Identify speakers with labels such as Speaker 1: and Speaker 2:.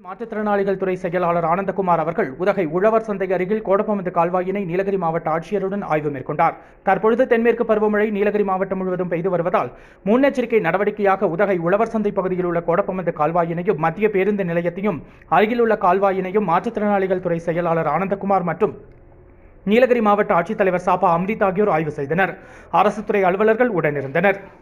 Speaker 1: மாற்றுத்திறனாளிகள் துறை செயலாளர் ஆனந்தகுமார் அவர்கள் உதகை உழவர் சந்தை அருகில் கோடப்பமந்து கால்வாயினை நீலகிரி மாவட்ட ஆட்சியருடன் ஆய்வு மேற்கொண்டார். தற்பொழுது தென்மேற்கு பருவமழை நீலகிரி மாவட்டம் முழுவதும் பெய்து வருவதால் முன்னெச்சரிக்கை நடவடிக்கையாக உதகை உழவர் சந்தை பகுதியில் உள்ள கோடப்பமந்து கால்வாயினையும் மத்திய பேருந்து நிலையத்தையும் அருகில் உள்ள கால்வாயினையும் மாற்றுத்திறனாளிகள் துறை செயலாளர் ஆனந்தகுமார் மற்றும் நீலகிரி மாவட்ட ஆட்சித்தலைவர் சாபா அம்ரித் ஆகியோர் ஆய்வு செய்தனர். அரசு துறை அலுவலர்கள் உடனிருந்தனர்.